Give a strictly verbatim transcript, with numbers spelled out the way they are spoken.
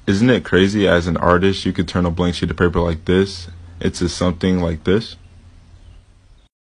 Isn't it crazy as an artist you could turn a blank sheet of paper like this into something like this?